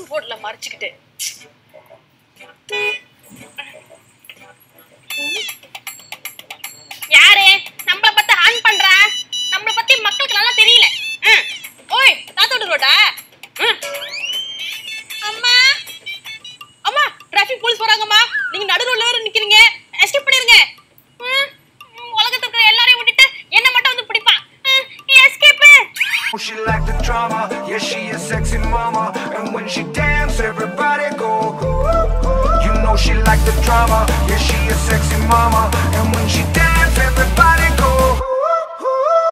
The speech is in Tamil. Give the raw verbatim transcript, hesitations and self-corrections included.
போர்ட்ல மறைச்சுக்கிட்டு யாரு நம்மள பத்தி ஆன் பண்றா? நம்மள பத்தி மக்களுக்கு நல்லா தெரியல. ஓய் தாத்தோட ரோடா? அம்மா அம்மா டிராஃபிக் போலீஸ் வராங்கம்மா. நீங்க நடு ரோட்ல வேற நிக்கிறீங்க. எஸ்கேப் பண்ணிருங்க. உலகத்துல இருக்கிற எல்லாரையும் விட்டுட்டு என்ன மட்டும் வந்து பிடிப்பா. Escape. She like the drama, yeah she a sexy mama, and when she dance everybody go. You know she like the drama, yeah she a sexy mama, and when she dance everybody